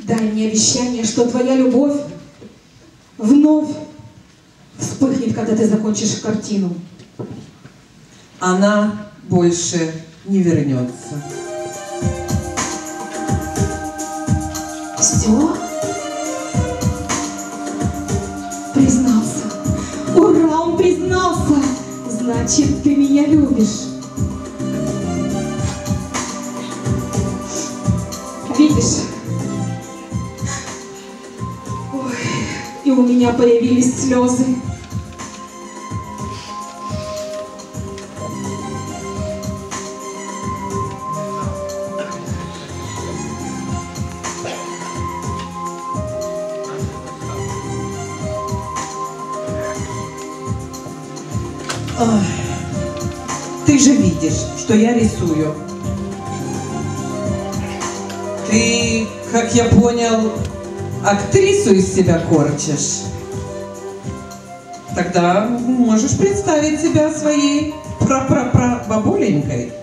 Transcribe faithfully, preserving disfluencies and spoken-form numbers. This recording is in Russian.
дай мне обещание, что твоя любовь вновь вспыхнет, когда ты закончишь картину. Она больше не вернется. Все? Признался. Ура, он признался! Значит, ты меня любишь. Видишь? Ой, и у меня появились слезы. Ой, ты же видишь, что я рисую. Ты, как я понял, актрису из себя корчишь. Тогда можешь представить себя своей пра-пра-пра-бабуленькой.